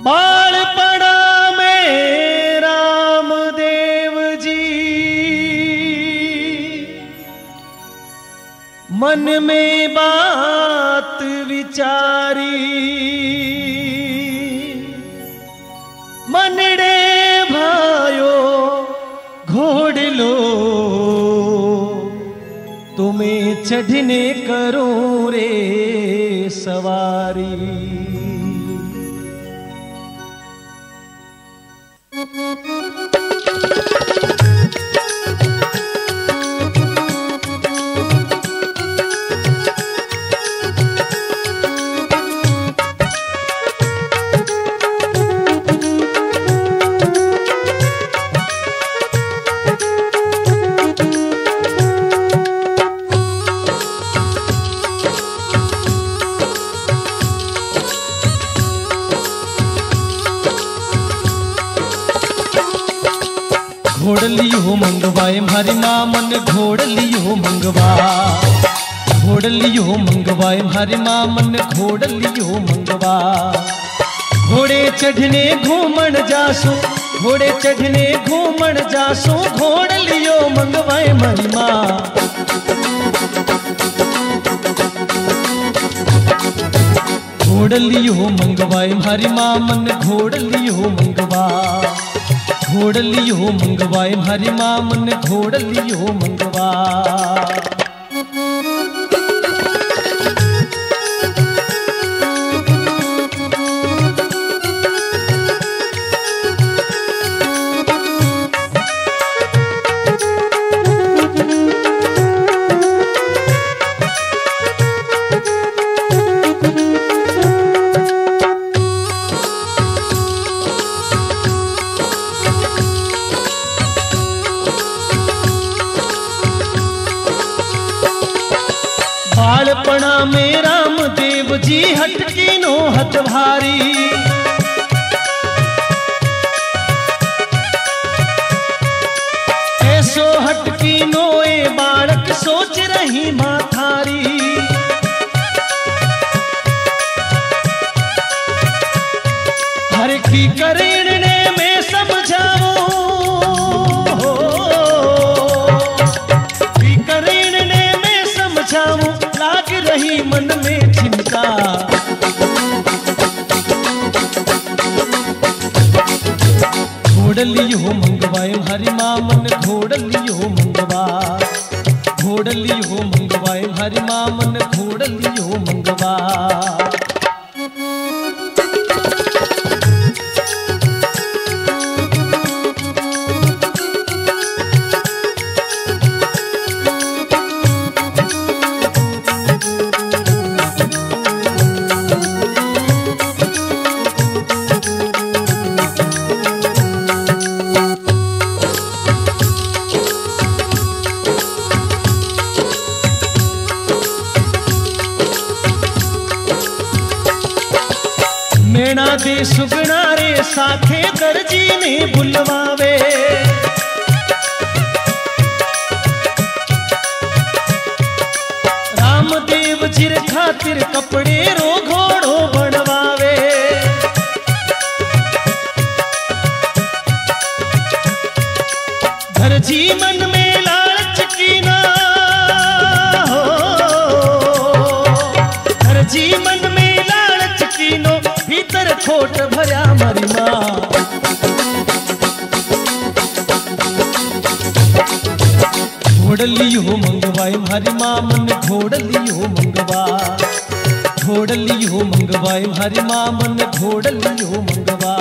बालपड़ा में रामदेव जी मन में बात विचारी, मनड़े भायो घोड़ लो तुम्हें चढ़ने करूं रे सवारी। घोड़ लियो मंगवाए मारी माँ मन घोड़ लियो मंगवा, घोड़ लियो मंगवाए मारी माँ मन घोड़ लियो मंगवा। घोड़े चढ़ने घूमन जासो, घोड़े चढ़ने घूमन जासो, घोड़ लियो मंगवाए मारी माँ। घोड़ लियो मंगवाए मारी माँ मन घोड़ लियो मंगवा, घोड़ लियो मंगवाए मारी माँ मन घोड़ लियो मंगवा। बालपणा में रामदेव जी हटकी नो हथ भारी, ऐसो हटकी नो ए बालक सोच रही माँ थारी। हर की करने में समझाओ, की करने में समझाओ, लाग रही मन में चिंता। घोड़ लियो मंगवाए हरि माँ मन घोड़ लियो मंगवा, घोड़ लियो मंगवाए हरि माँ मन घोड़ लियो मंगवा। मैना दे सुगना रे साथे दर्जी ने बुलवावे, रामदेव जिर खातिर कपड़े रो घोड़ो बनवावे। दर्जी मन में लालच की ना हो, दर्जी मन में लालच की नो, भीतर खोट भरा मारी माँ। घोड़ लियो मंगवाए मारी माँ मन घोड़ लियो मंगवा, घोड़ लियो मंगवाए मारी माँ मन घोड़ लियो मंगवा।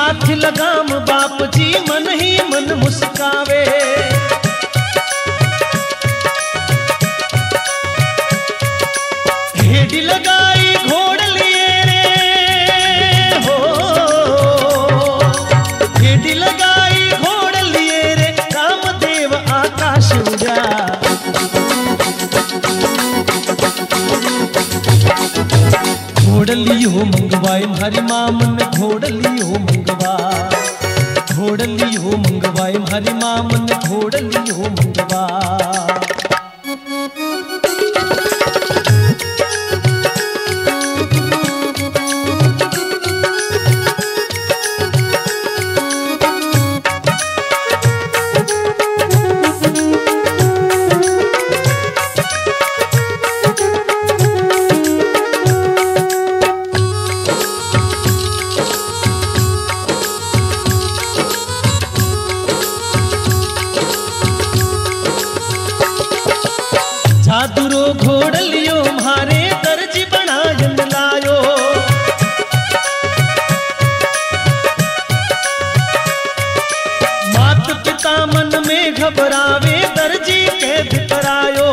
हाथ लगाम बाप जी मन ही मन मुस्कावे। हेडी लगाई घोड़ लिए रे हो, हेडी लगाई घोड़ लिए रे कामदेव आकाश उड़ा। घोड़ लियो मंगवाए हरि माँ मन घोड़ लियो मंगवा, घोड़ लियो मंगवाए हरि माँ मन घोड़ लियो मंगवा। जादूरो घोड़ लियो म्हारे दर्जी बनायन लायो। मात पिता मन में घबरावे दर्जी कैद करायो।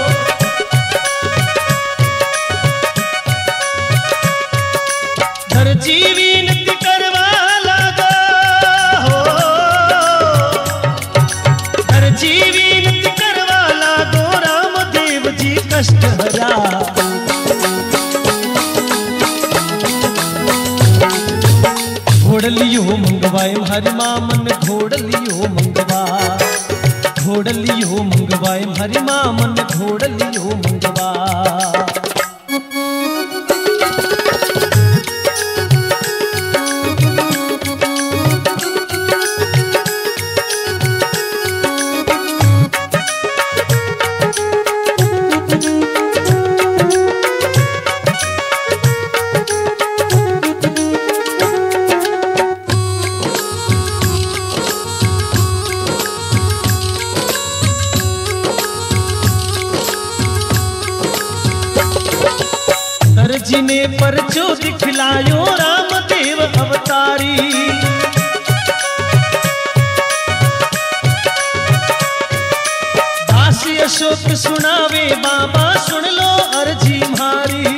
दर्जी विनती करवा लगा हो, दर्जी विनती करवा लागो रामदेव जी कष्ट हरा। घोड़ लियो मंगवाए हरि माँ मन घोड़ लियो मंगवा, घोड़ लियो मंगवाए हरि माँ मन घोड़ लियो मंगवा। दर्जी ने परचो दिखलायो रामदेव अवतारी। दासी अशोक सुनावे बाबा सुन लो अर्जी मारी।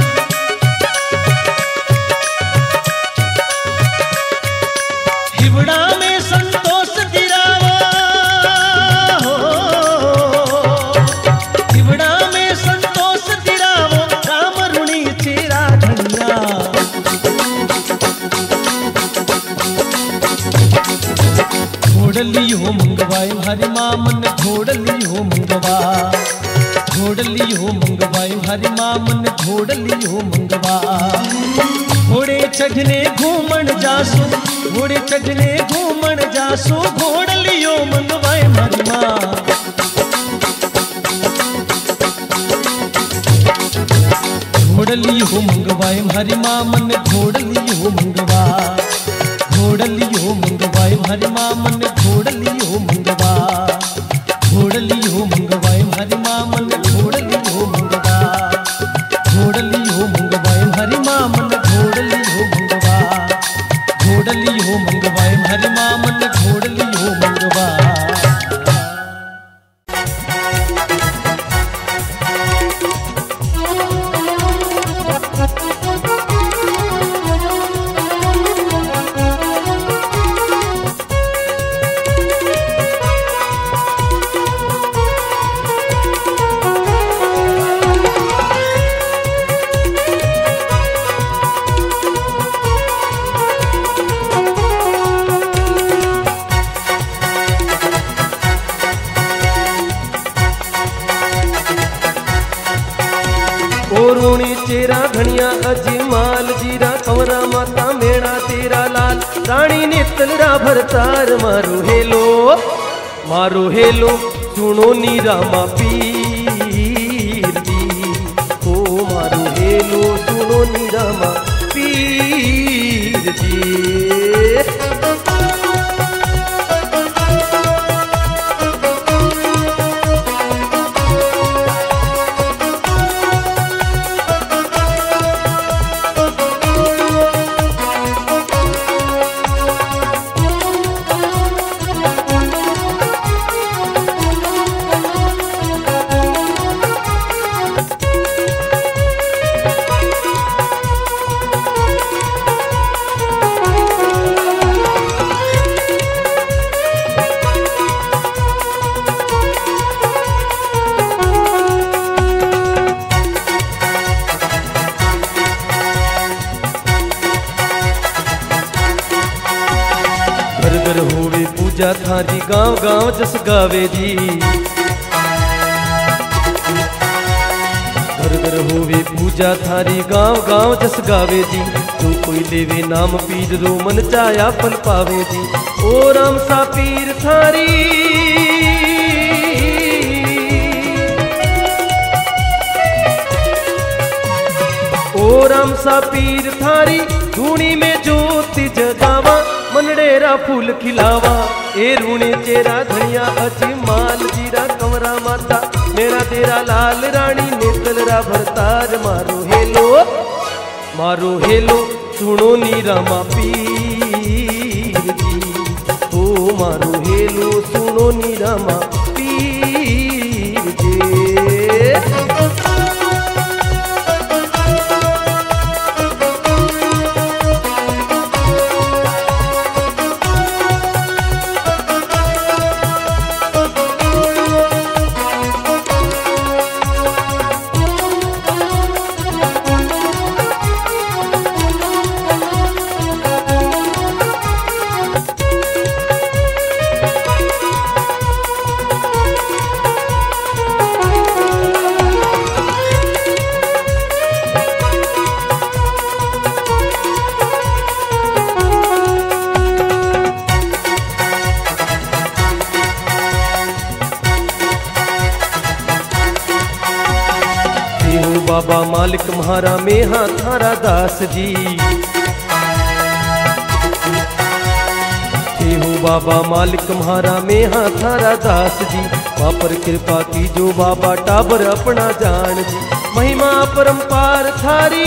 हिवड़ा में संतोष गिरावा हो, हिवड़ा में संतोष गिरावो राम ऋणी तेरा धनिया। घोड़ लियो मंगवाए हरि माँ मन घोड़ लियो मंगवा, घोड़ लियो मंगवाए हरि माँ मन घोड़ लियो मंगवा। घोड़े चढ़ने घूमन जासो, घोड़े चढ़ने घूमन जासो घोड़ लियो मंगवाए हरि माँ। घोड़ लियो मंगवाए हरि माँ मन घोड़ लियो मंगवा, घोड़ लियो मंगवाए हरि माँ मन घोड़ लियो मंगवा। घोड़ लियो मंगवाए हरि माँ मन घोड़ लियो मंगवा, घोड़ लियो मंगवाए हरि माँ मन घोड़ लियो मंगवा। घोड़ लियो मंगवाए हरि माँ मन घोड़ लियो मंगवा। ओरुणी चेरा घनिया अजमाल जीरा कंवरा माता मेणा तेरा लाल। रानी ने तलरा भरतार मारो हेलो सुनो नीरा मा पीर दी। ओ मारो हेलो सुनो नीरा मा पीर जी। घर होवे पूजा थारी गांव गांव जस गावे जी। घर घर होवे पूजा थारी गांव गांव जस गावे जी। जो कोई लेवे नाम पीर रो मन चाया फल पावे जी। ओ राम सा पीर थारी ओ राम सा पीर थारी धूनी में ज्योति जगावा मनडेरा फूल खिलावा। ए रूणे चेरा धनिया अजमाल जीरा कंवरा माता मेरा तेरा लाल रानी नेतलरा भरतार। मारो हेलो सुनो नी रामा पीर जी। ओ मारो हेलो सुनो नी रामा पीर जी। बाबा मालिक म्हारा मेहा थारा दास जी। हो बाबा मालिक म्हारा मेहा थारा दास जी। माँ पर कृपा की जो बाबा टाबर अपना जान जी। महिमा परम्पार थारी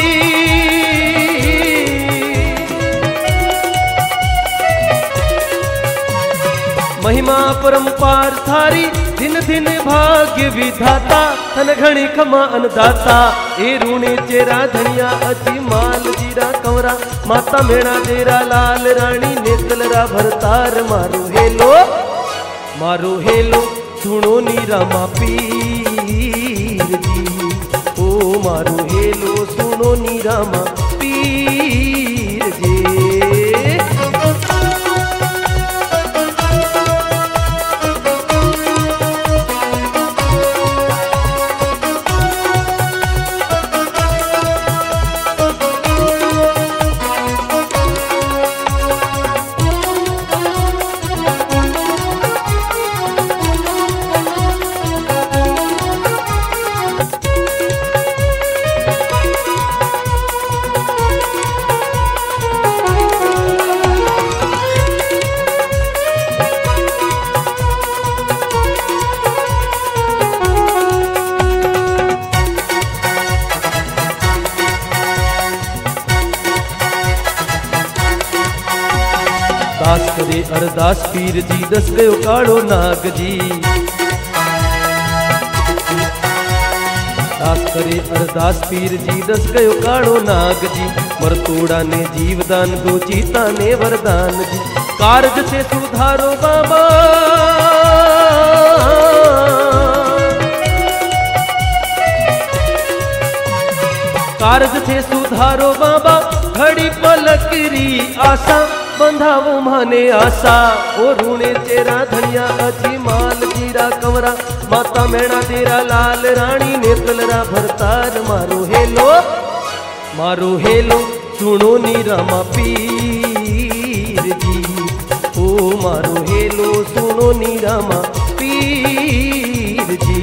महिमा परम्पार थारी दिन दिन भाग्य विधाता थन घणी खमा अन्नदाता। ए रूणे चेरा धनिया अजमाल जीरा कंवरा माता मेणा तेरा लाल रानी नेतलरा भरतार। मारो हेलो सुनो नी रामा पीर जी। ओ मारो हेलो सुनो नी रामा पीर जी। दास करे अरदास पीर जी दस गयो काड़ो नाग जी। दास करे अरदास पीर जी दस गयो काड़ो नाग जी। मरतोड़ा ने जीवदान दो चीता ने वरदान जी। कारज से सुधारो बाबा कारज से सुधारो बाबा घड़ी पलकरी आशा बंधावो माने आशा। ओ रूणे चेरा धनिया अजमाल जीरा कंवरा माता मेणा तेरा लाल रानी नेतलरा भरतार। मारो हेलो सुनो नी रामा पीर जी। ओ मारो हेलो सुनो नी रामा पीर जी।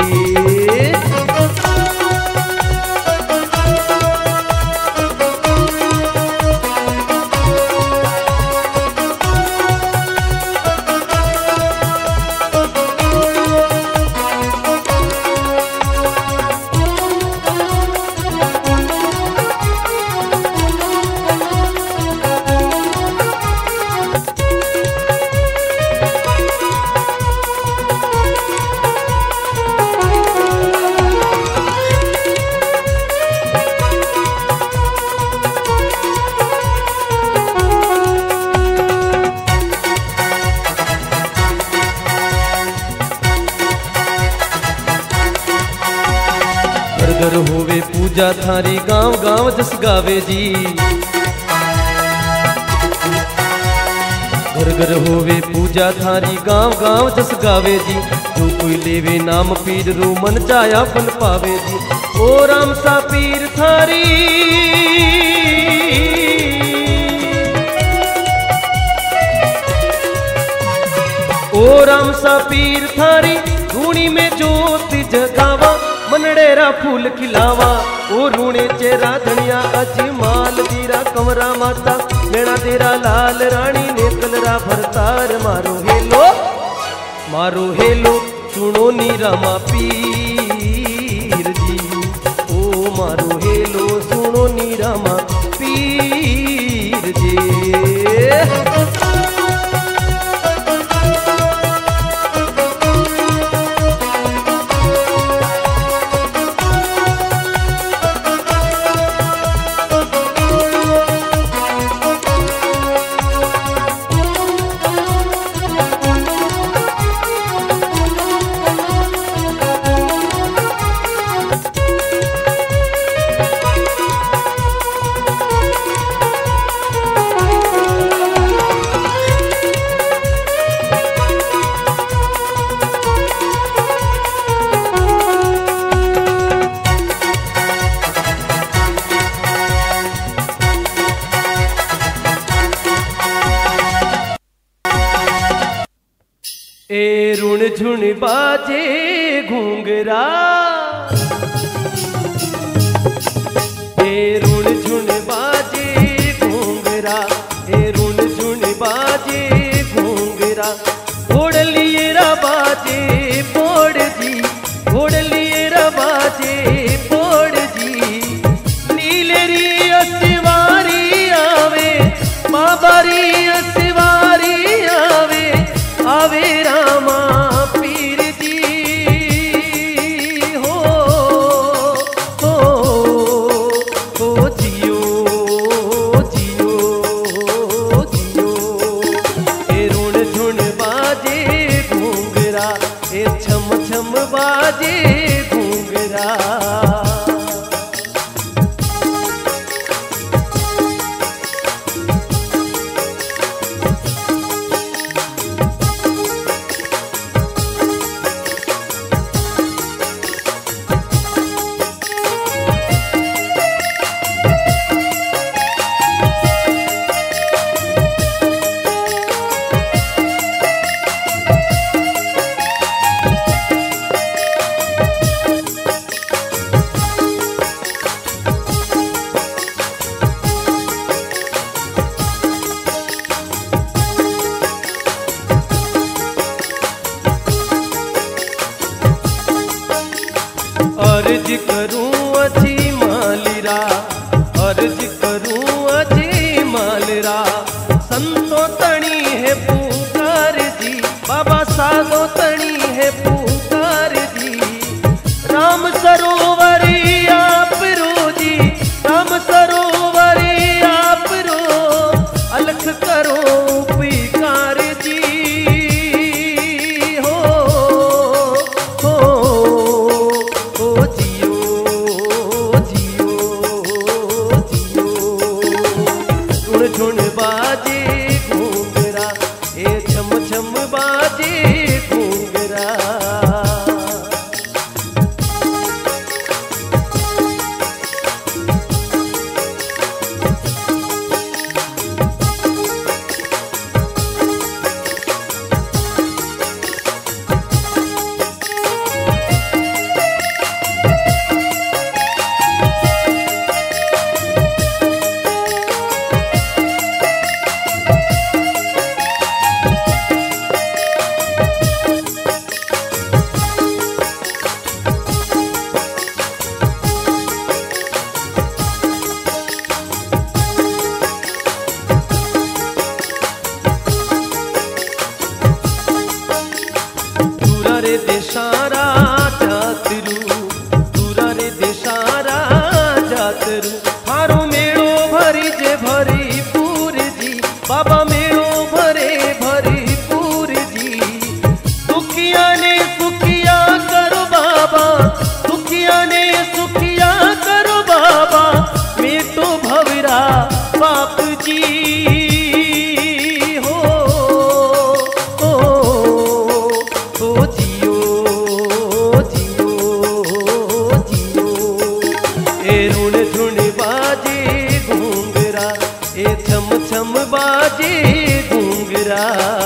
घर होवे पूजा थारी गांव गांव जस गावे जी। घर घर होवे पूजा थारी गांव गांव जस गावे जी। जो कोई लेवे नाम पीर रू मन चाया फल पावे जी। ओ राम सा पीर थारी ओ राम सा पीर थारी धूणी में ज्योति जगावा मनडेरा फूल खिलावा। ओ रूणे चेरा धनिया अजमाल जीरा कंवरा माता लेना तेरा लाल रानी ने कलरा भरतार मारो हेलो सुनो नी रामा पीर जी। ओ मारो हेलो सुनो नी रामा पीर जी। ए रुण झुण बाजे घूंगरा ए रुण झुण बाजे घूंगरा ए रुण झुण बाजे घूंगरा। घोड़लिएरा बाजे पोड़ जी घोड़लिएरा बाजे पोड़ जी। नीलेरी असिवारी आवे बाबारी असिवारी आवे आवे रामा पीर जी। हो जियो जियो जियो। ए रुण झुण बाजे घूंगरा ए छम छम बाजे घूंगरा। अर्ज करूं अजी मालिरा अर्ज करूं अजी मालिरा। संतो तणी है पुकार जी बाबा साधो तणी है पुकार जी। राम सरोवरी आप रो जी राम सरोवरी आप रो अलख करो पुकार जी। झुण बाजे घूंगरा ए छम छम बाजे घूंगरा। रे देशारा जातरू दूरा रे देशारा जातरू। हारो मेड़ो भरी जे भरी पूर जी बाबा मेड़ो भरे भरी पूर जी। दुखिया ने सुखिया करो बाबा दुखिया ने सुखिया करो बाबा। मेटो भवरा बाप जी हो छम बाजे घूंगरा।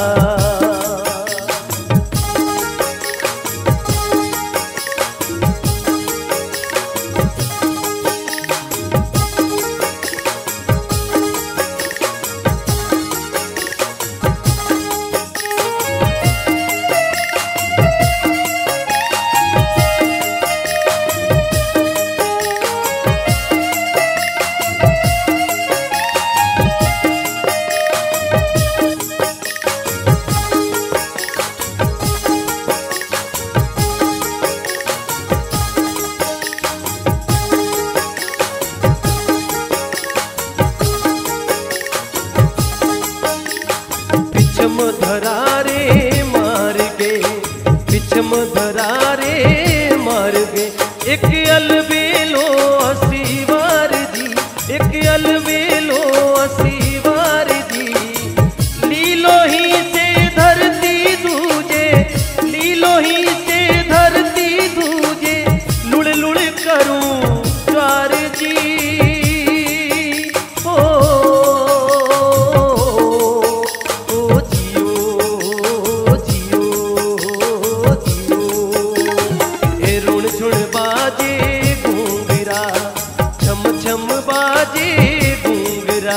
पिछम धरारे मार गे, पिछम धरारे मार गे, एक अलबेलो असीवार जी, एक अलबेलो असीवार जी। लीलो ही से धरती दूजे, लीलो ही से धरती दूजे, लुड़ लुड़ करूं ज्वार जी। छम बाजे घूंगरा।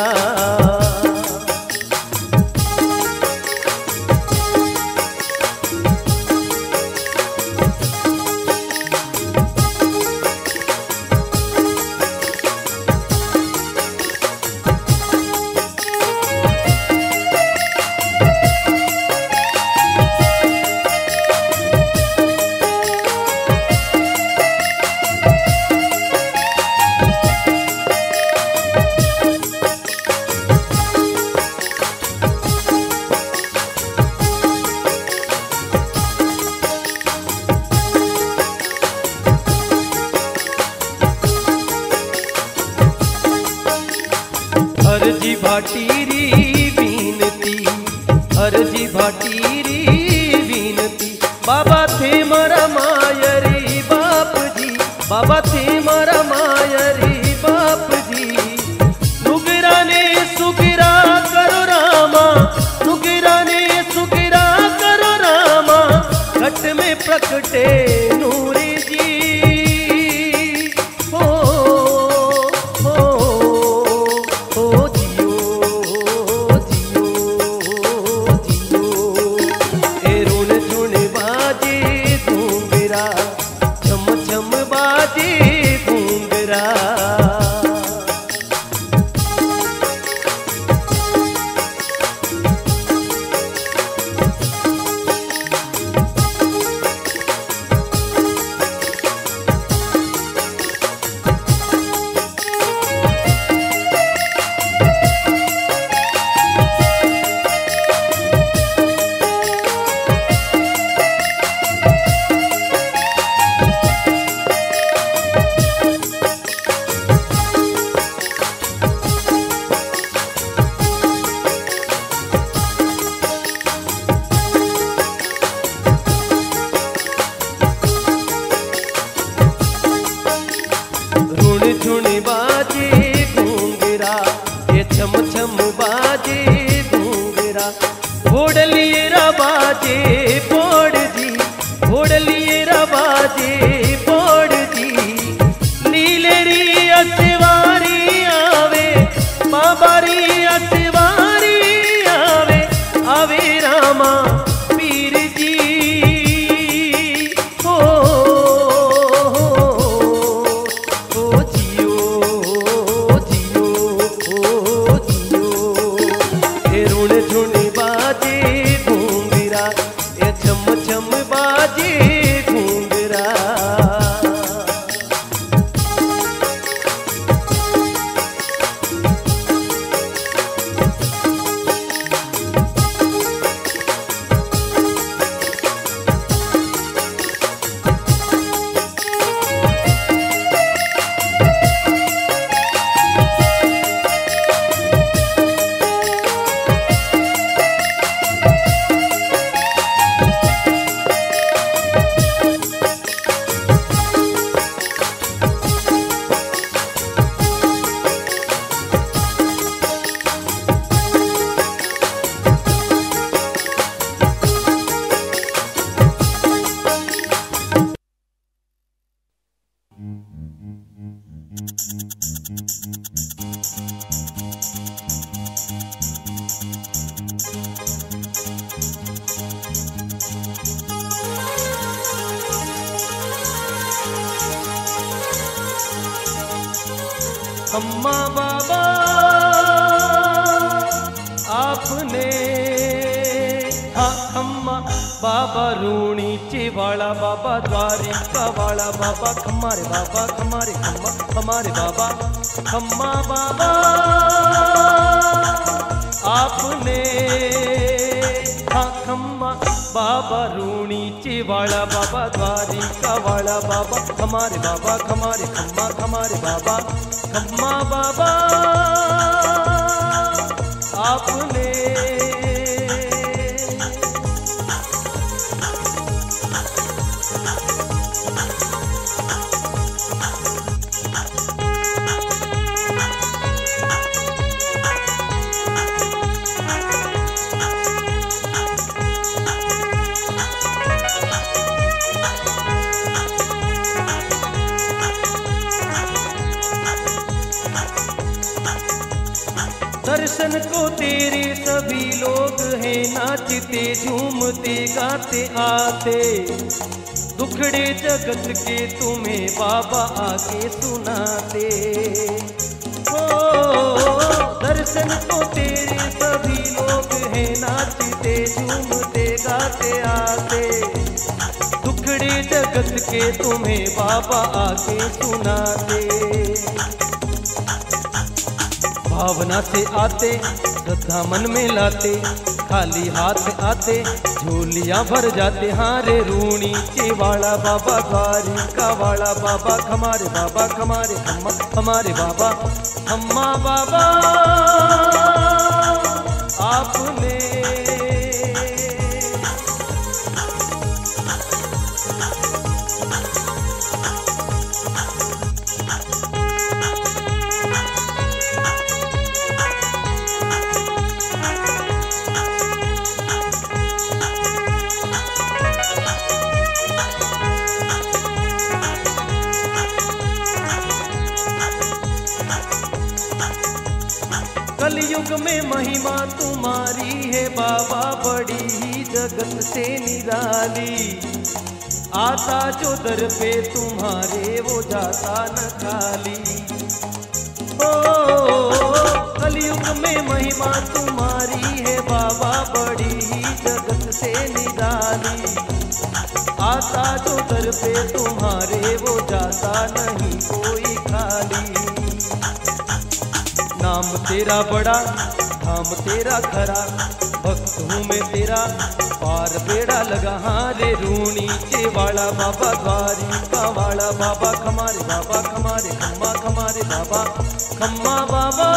हरजी भाटीरी बीनती, हरजी भाटीरी बीनती, बाबा थे मारा मायरी बाप जी, बाबा थे मारा मायरी बाप जी। नुगरा ने सुगरा करो रामा, नुगरा ने सुगरा करो रामा, घट में प्रकटे नूरी जी। छम छम बाजे घूंगरा। झुनी बाजे घूंगरा, ये छम छम बाजे घूंगरा। घोड़लिएरा बाजे पोड़ जी, घोड़लिएरा बाजे पोड़ जी। लीलेरी असवारी आवे, बाबारी असवारी आवे, आवे रामा पीर जी। झुनी बाजे घूंगरा, ये छम छम बाजे घूंगरा। खम्मा बाबा आपने, हाँ खम्मा बाबा रूणीचे वाला बाबा, द्वारिका वाला बाबा, खम्मा रे बाबा, खम्मा रे खम्मा, खम्मा रे बाबा, खम्मा बाबा आपने, हाँ खम्मा बाबा रूणीचे वाला बाबा, द्वारिका वाला बाबा, हमारे बाबा, हमारे खम्मा, हमारे बाबा, खम्मा बाबा आपने। दर्शन को तेरे सभी लोग हैं नाचते झूमते गाते आते, दुखड़े जगत के तुम्हें बाबा आके सुनाते। ओ दर्शन को तेरे सभी लोग हैं नाचते झूमते गाते आते, दुखड़े जगत के तुम्हें बाबा आके सुनाते। भावना से आते श्रद्धा मन में लाते, खाली हाथ आते झोलियां भर जाते। हारे रूणीचे वाला बाबा, द्वारिका वाला बाबा, खमारे बाबा, खमारे खम्मा, हमारे बाबा, खम्मा बाबा आपने। कलयुग में महिमा तुम्हारी है बाबा, बड़ी ही जगत से निराली। आता जो दर पे तुम्हारे वो जाता न खाली। ओ कलयुग में महिमा तुम्हारी है बाबा, बड़ी ही जगत से निराली। आता जो दर पे तुम्हारे वो जाता नहीं कोई खाली। नाम तेरा बड़ा धाम तेरा खरा, भक्त हूँ मैं तेरा पार बेड़ा लगा। हारे रूणीचे वाला बाबा, द्वारिका वाला बाबा, खमारे बाबा, खमारे खम्मा, खमारे बाबा, खम्मा बाबा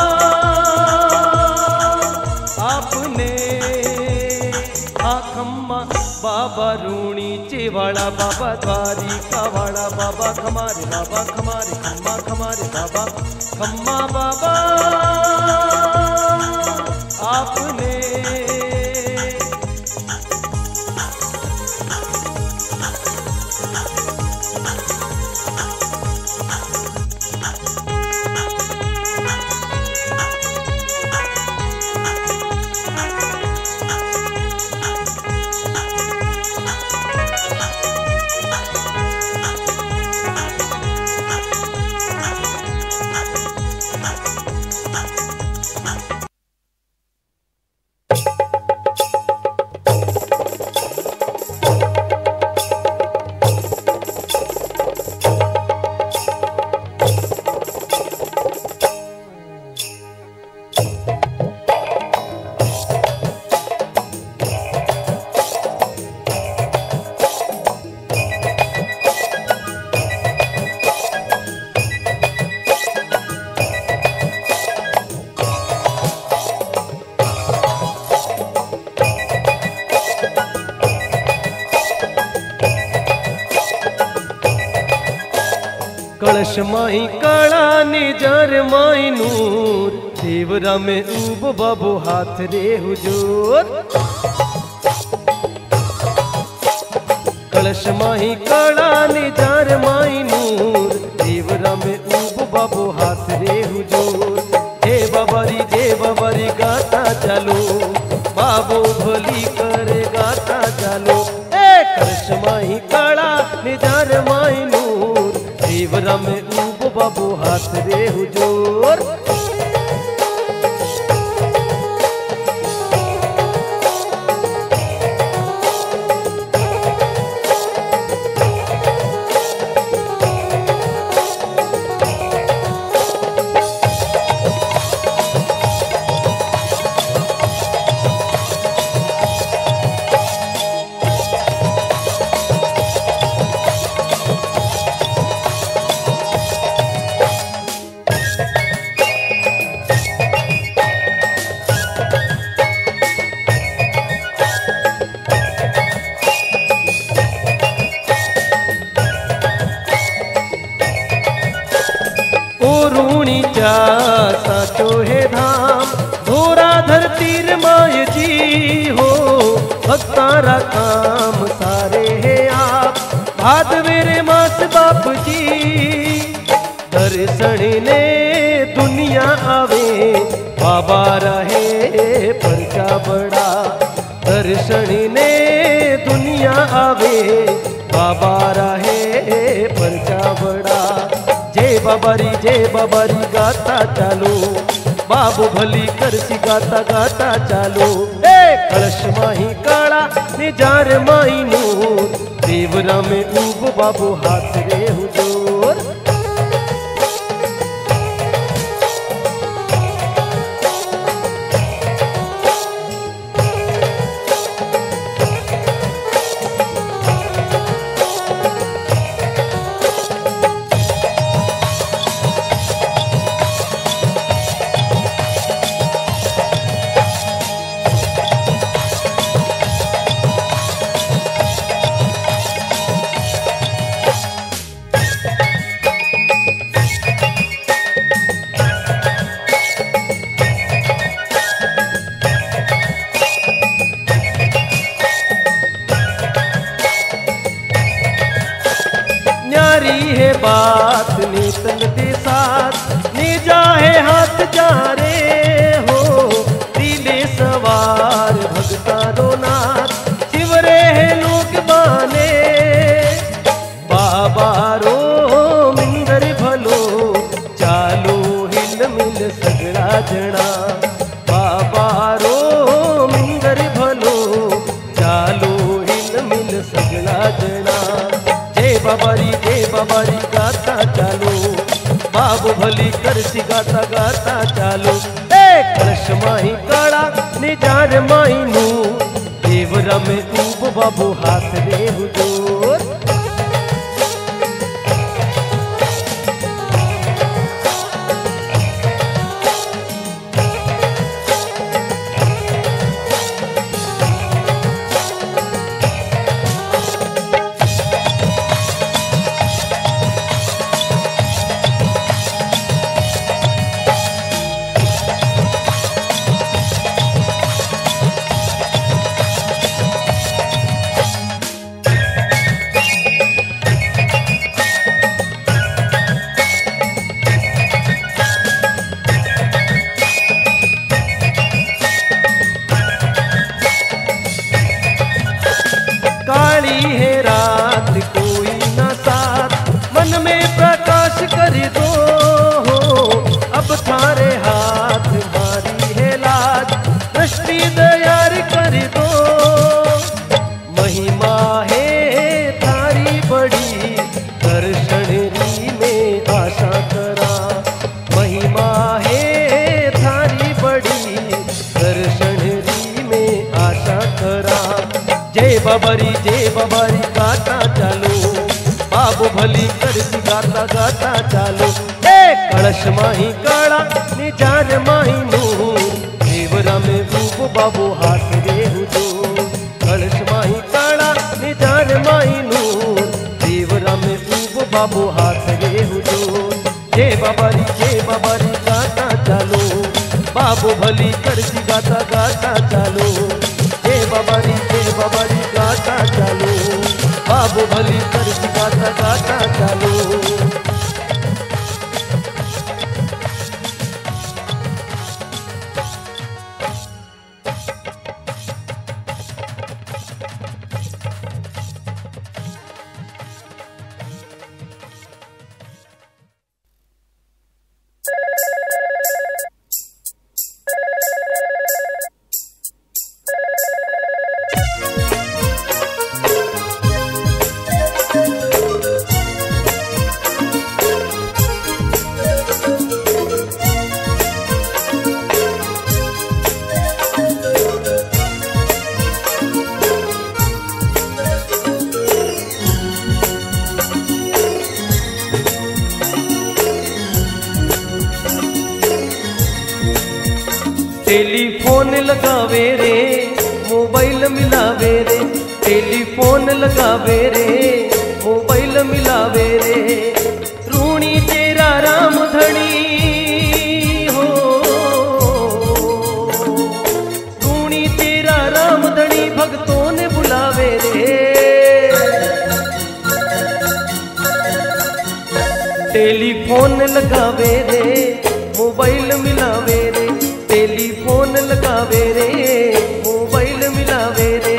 आपने। हाँ खम्मा बाबा रूणीचे वाला बाबा, द्वारिका वाला बाबा, खमारे बाबा, खमारे खम्मा, खमारे बाबा, खम्मा बाबा आपने। कलश माई काला निजार माई नूर, देवरा में ऊब बाबू हाथ रे हुजूर। कलश माही काला निजार माई नूर, देवरा में ऊब बाबू हाथ रे हुजूर। जय बाबारी गाता चलो, बाबू भली करे गाता चलो। कलश माही काला निजार माई नूर, देवरा में ऊब बाबू हाथ रे हुजूर। साचो है धाम धोरा धरती रे माय जी हो भक्तारा काम सारे है आप भादवेरे मास बाप जी दर्शन ने दुनिया आवे बाबा रहे परचा बड़ा दर्शन ने दुनिया आवे बाबा रहे परचा बड़ा जय बाबारी गाता चालो बाबू भली करसी गाता गाता चालो ए कलश माही काला निजार माई नूर देवरा में ऊब बाबू हाथ रे हुजूर है बात नीतन के साथ निजा है हाथ जा रे हो दिले सवार भगता रो नाथ शिवरे है लोग बाने बाबा रो मिंदर भलो चालो हिल मिल सगड़ा जड़ा बाबा रो मिंदर भलो चालो हिल मिल सगड़ा जड़ा जय बाबारी गाता चालो बाबू भली करसी गाता गाता चालो ए कलश माही काड़ा निजार माई नू देवरा में ऊब बाबू हाथ रे हुजूर काली है रात कोई न साथ मन में प्रकाश कर दो हो अब थारे हाथ मारी है लाज दृष्टि दयार कर दो महिमा है थारी बड़ी दर्शन री में आशा करा महिमा है थारी बड़ी दर्शन री में आशा करा जय बाबारी गाता चालो बाबू भली करसी गाता गाता चालो ए कलश माही काड़ा निजार माही नूर देवरा में रूप बाबू हाथ रे हुजूर कलश माही काड़ा निजार माही नूर देवरा में रूप बाबू हाथ रे हुजूर जय बाबारी गाता चालो बाबू भली करसी गाता गाता चालो जय बाबारी गाता चालो बाबू भली करसी गाता गाता चालो टेलीफोन लगावे रे मोबाइल मिलावे रे टेलीफोन लगावे रे मोबाइल मिलावे रे रूणी तेरा राम धनी हो टेलीफोन लगावे रे मोबाइल मिलावे रे, टेलीफोन लगावे रे मोबाइल मिलावे रे।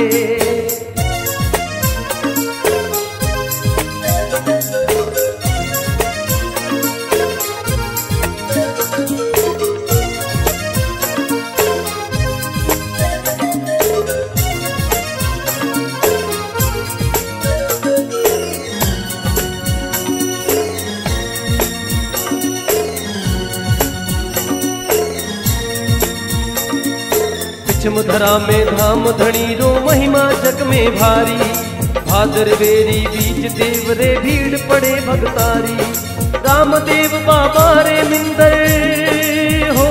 पिछम धरा में धाम धनी रो महिमा जग में भारी, भादरवेरी बीच देव रे भीड़ पड़े भगतारी। रामदेव बाबा रे मिंदर हो,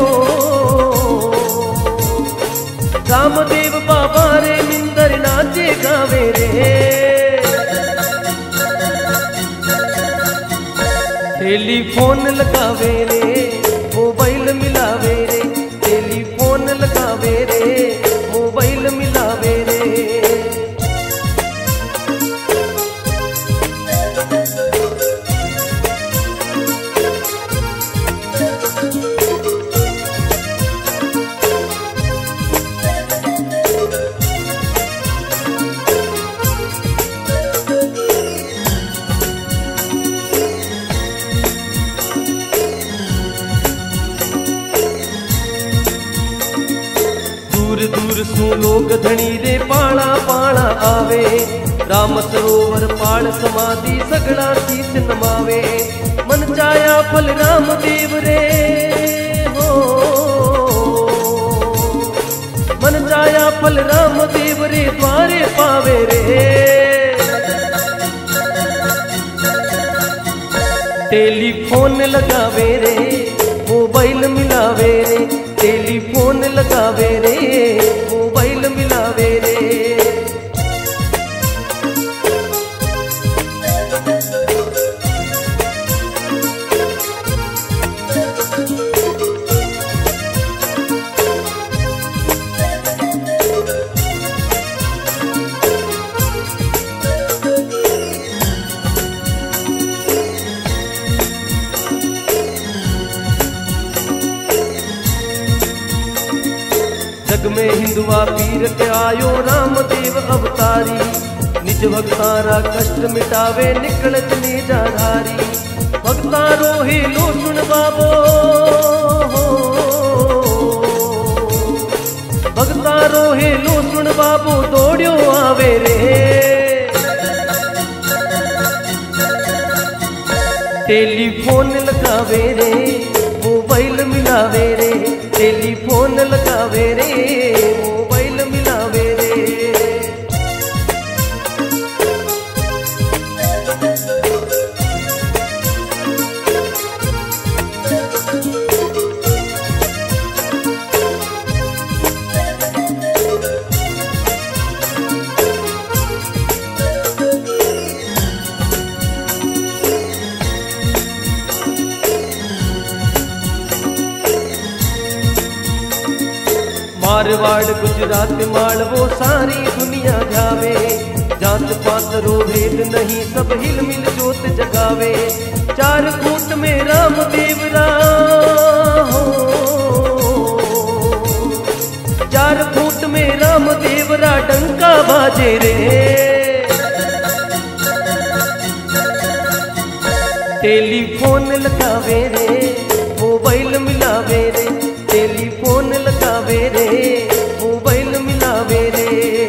रामदेव बाबा रे मिंदर नाचे गावे रे। टेलीफोन लगावे रे मोबाइल मिलावे रे, टेलीफोन लगावे रे मोबाइल मिलावे रे। दूर दूर सु लोग धनी रे पाला पाला आवे, राम सरोवर पाल समाधि सगड़ा शीश नमावे। मन चाया फल रामदेव रे हो, मन चाया फल रामदेव रे द्वारे पावे रे। टेलीफोन लगावे रे मोबाइल मिलावे रे, टेलीफोन लगावे रे मोबाइल मिलावे रे। जग में हिंदुआ पीर के आयो रामदेव अवतारी, निज भक्तारा कष्ट मिटावे निकलत निजाधारी। भक्तारो ही लो सुन बाबो हो, भक्तारो ही लो सुन बाबो दौड़ियो आवे रे। टेलीफोन लगावे रे मोबाइल मिलावे रे, टेलीफोन लगावे रे मोबाइल मिलावे रे। मारवाड़ गुजरात मालवो सारी दुनिया ध्यावे, जात पात रो भेद नहीं सब हिल मिल जोत जगावे। चार कूट में रामदेव हो, चार कूट में रामदेव डंका बाजे रे। टेलीफोन लगावे रे मोबाइल मिलावे रे, टेलीफोन लगावे रे मोबाइल मिलावे रे।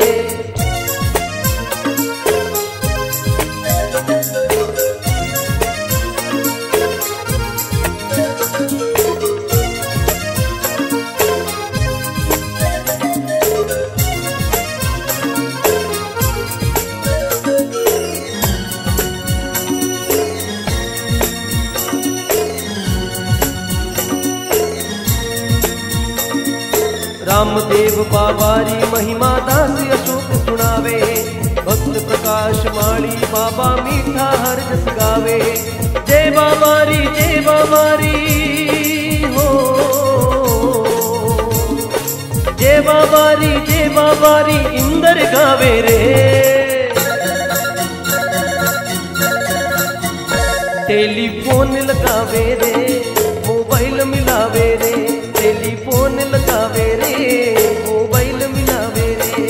रामदेव बाबारी महिमा दास अशोक सुनावे, भक्त प्रकाश माली बाबा मीठा हर जस गावे। जय बाबारी हो, जय बाबारी इंदर गावे रे। टेलीफोन लगावे रे मोबाइल मिलावे रे, टेलीफोन लगावे रे मोबाइल मिलावे रे।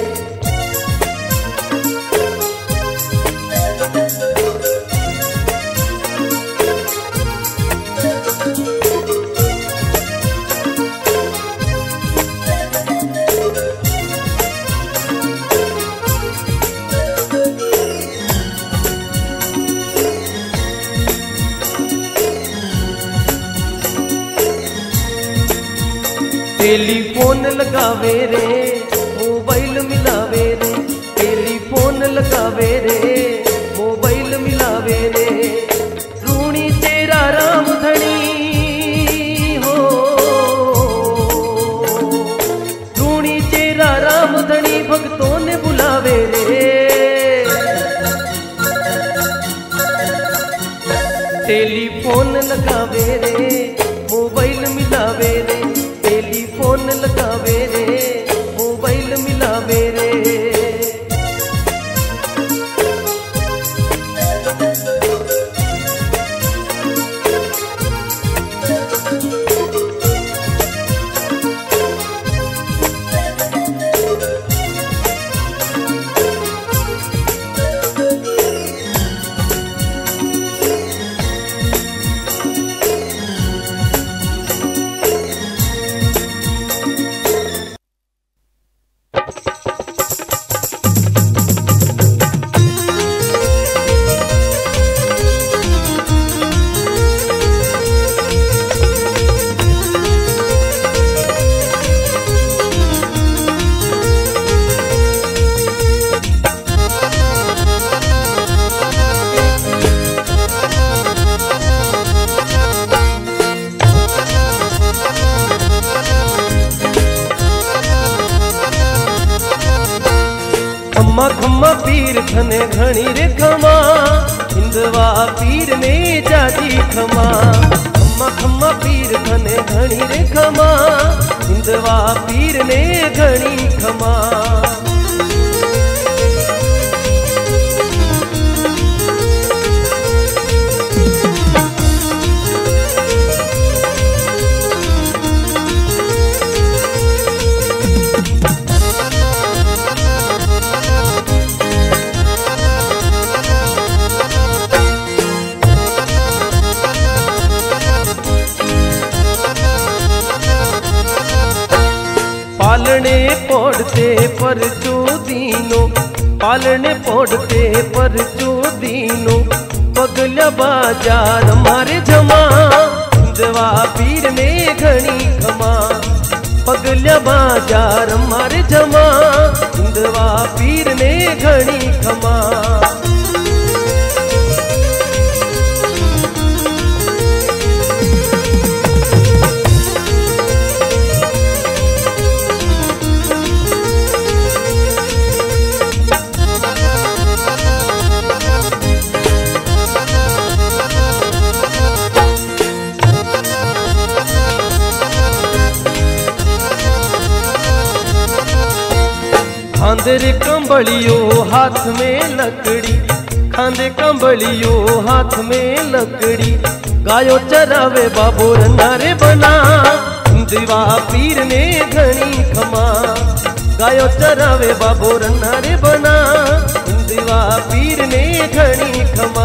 टेलीफोन लगावे रे मोबाइल मिलावे रे, टेलीफोन लगावे रे मोबाइल मिलावे रे। रूणी तेरा राम धनी हो, रूणी तेरा राम धनी भक्तों ने बुलावे रे। टेलीफोन लगावे रे मोबाइल मिलावे रे, टेलीफोन लगावे रे मोबाइल मिलावे रे। खम्मा खम्मा पीर थने घणी रे खमा, हिंदवा पीर ने जाजी खमा। खम्मा खम्मा पीर थने घणी रे खमा, हिंदवा पीर ने घणी खमा। पालने पोड़ते पर चोदीनो, पालने पोड़ते पर चोदीनो। पगला बाजार मारे जमा, हिंदवा पीर ने घणी खमा। पगला बाजार मारे जमा, हिंदवा पीर ने घणी खमा। खांदे कंबलियो हाथ में लकड़ी, खांदे कंबलियो हाथ में लकड़ी। गायो चरावे बाबो रंगारे बना, हिंदवा पीर ने घणी खमा। गायो चरावे बाबो रंगारे बना, हिंदवा पीर ने घणी खमा।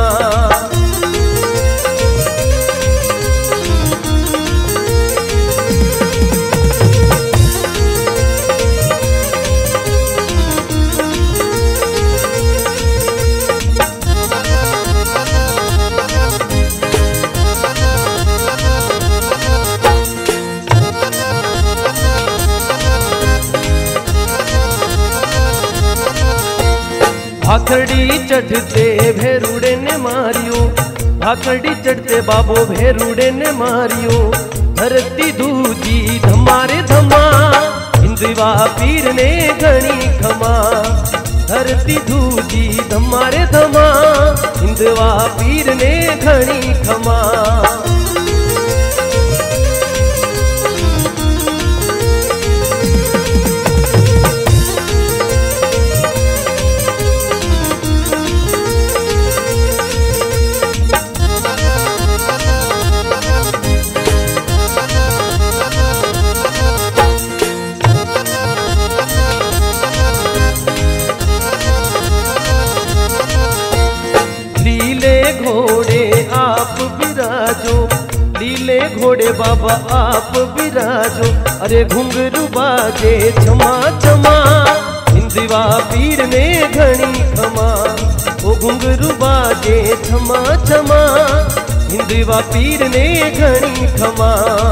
भाखड़ी चढ़ते भेरुड़े ने मारियो, भाखड़ी चढ़ते बाबो भेरुड़े ने मारियो। धरती दूजी धमारे धमा, हिंदवा पीर ने घणी खमा। धरती दूजी धमारे धमा, हिंदवा पीर ने घणी खमा। घोड़े बाबा आप विराजो, अरे घुंघरू बाजे छमा छमा, हिंदवा पीर ने घणी खमा। ओ घुंघरू बाजे छमा छमा, हिंदवा पीर ने घणी खमा।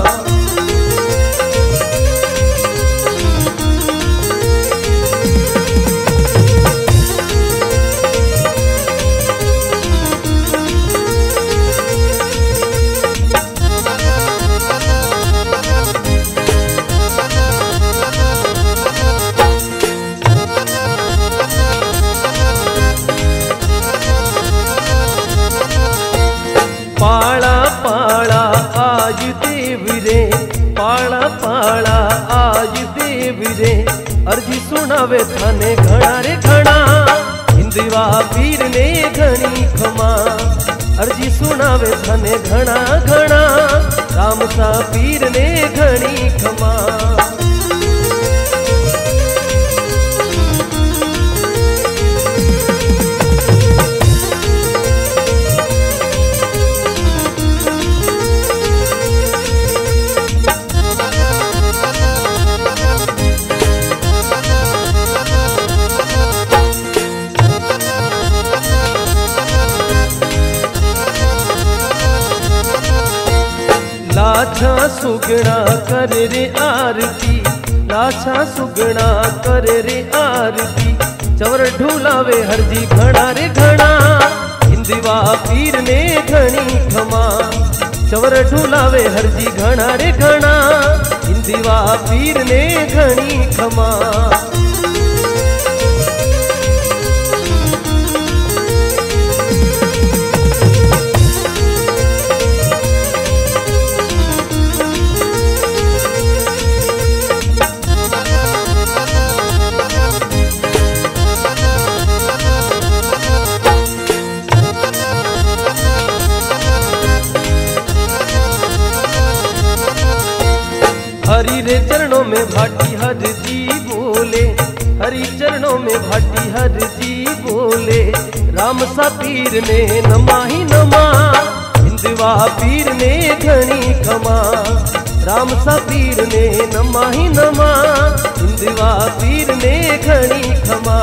पाला पाला आज देव रे, पाला पाला आज देव रे, अर्जी सुनावे थाने घना रे घना, हिंदवा पीर ने घनी खमा। अर्जी सुनावे थाने घना घना, राम सा पीर ने घनी खमा। लाछा सुगना कर रे आरती, लाछा सुगना कर रे आरती, चवर ढूलावे हरजी घड़ा रे घड़ा, हिंदवा पीर ने घनी खमा। चवर ढूलावे हरजी घड़ा रे घड़ा, हिंदवा पीर ने घनी खमा। हरि रे चरणों में भाटी हर जी बोले, हरि चरणों में भाटी हर जी बोले, राम सा पीर ने नमा ही नमा, हिंदवा पीर ने घनी खमा। राम सा पीर ने नमा ही नमा, हिंदवा पीर ने घनी खमा।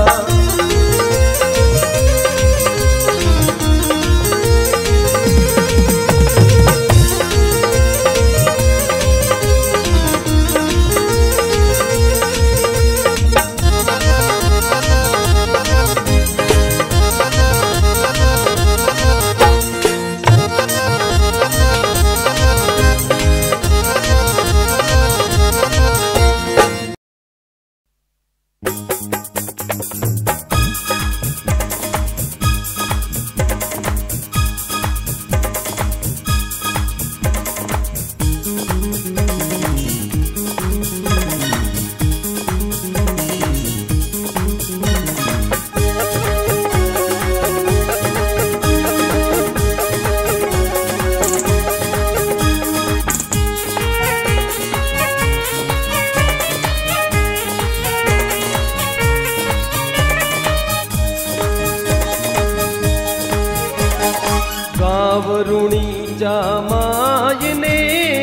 गावरुणी जामायने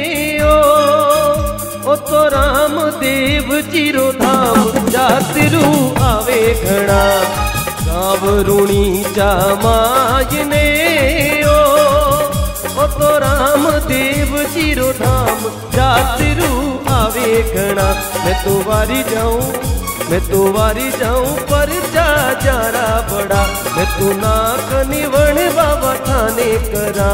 ओ तो राम देव जीरो धाम जातिरू आवे घना। गावरुणी जामायने ओ तो राम देव जीरो धाम जातिरू आवे घना। मैं तो वारी जाऊं, मैं तो वारी जाऊं पर जा जारा बड़ा, मैं तो ना कनिवण बाबा थाने करा।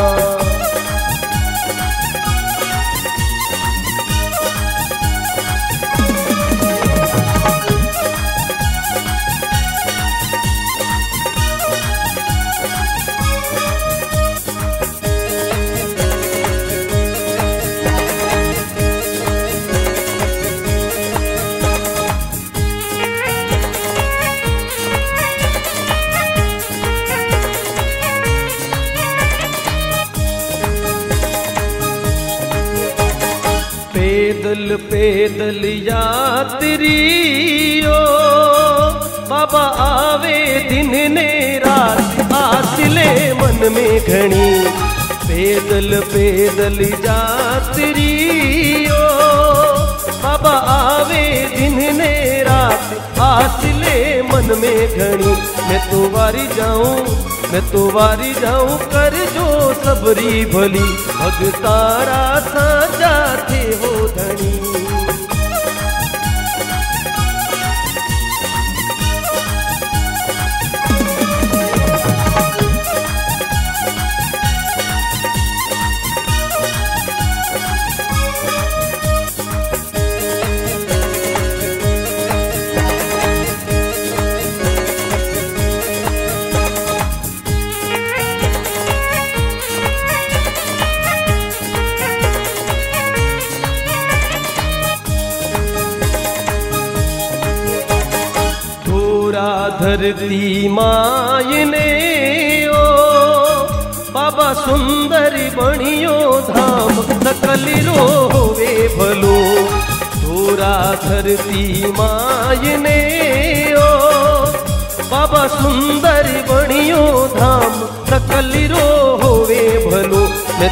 पैदल पैदल यात्रियों बाबा आवे दिन ने रात, आसले मन में घनी। पैदल पैदल जातरी ओ बाबा आवे दिन ने रात आस ले मन में घनी। मैं तो वारी जाऊं कर जो सबरी भली भगतारा साजा थे हो धनी। धरती मायने ओ बाबा सुंदर बणियो धाम सकल रोवे भलो। थोरा धरती मायने ओ बाबा सुंदर बणियो धाम सकल रोवे भलो। मैं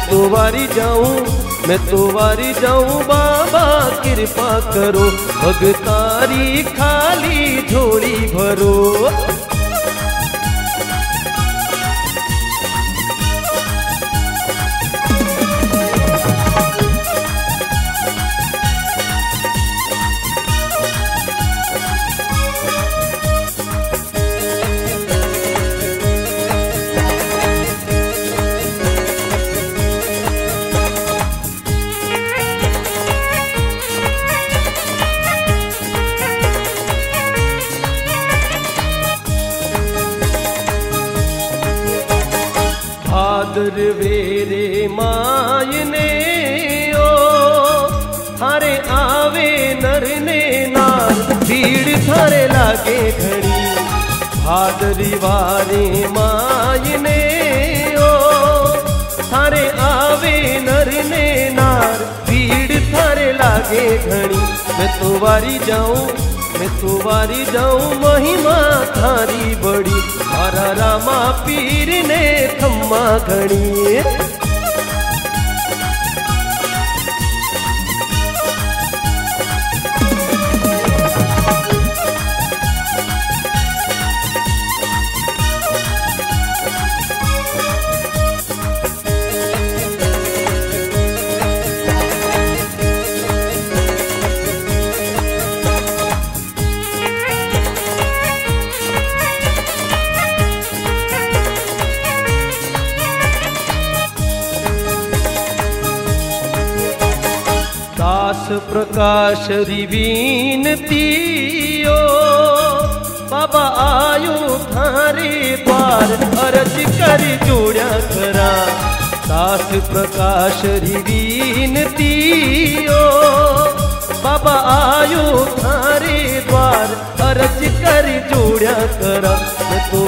तो वारी जाऊं बाबा कृपा करो भगतारी खाली झोली भरो। भादर वेरे मायने ओ थारे आवे नर ने नार भीड़ थारे लागे घड़ी। भादरी वारे मायने ओ थारे आवे नर ने नार भीड़ थारे लागे घड़ी। मैं तो वारी जाऊं महिमा थारी बड़ी मारा रामा पीर ने खम्मा घड़ी। दास प्रकाश रिवीनती ओ बाबा आयो थारे द्वार अर्ज कर जोड़ा करा। दास प्रकाश रिवीनती ओ बाबा आयो थारे द्वार अर्ज कर जोड़ा करा। मैं तो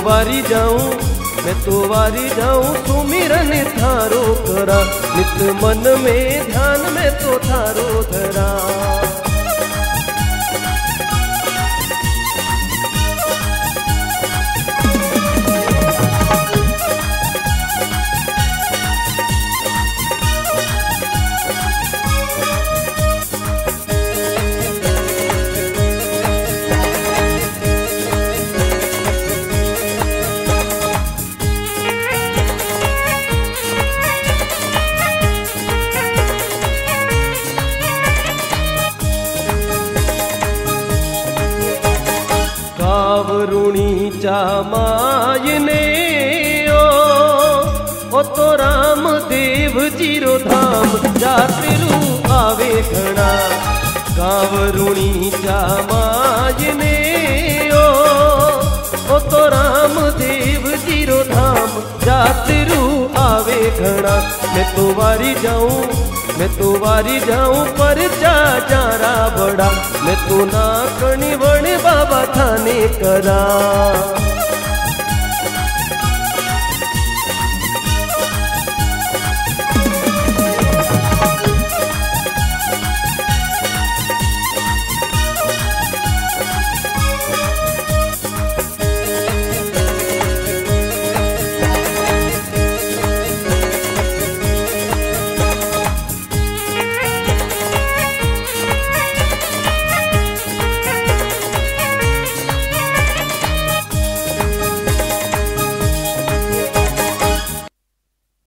वारी जाऊं सुमिरन थारो करा। नित मन में ध्यान में तो थारो धरा। कावरुणी चा मायने ओ तो राम देव जीरो धाम जातिरू आवे घना। कावरुणी चा मायने ओ तो राम देव जीरो धाम जातिरू आवे घना। मैं तो वारी जाऊं पर जारा बड़ा। मैं तो ना कणी वण बाबा थाने करा।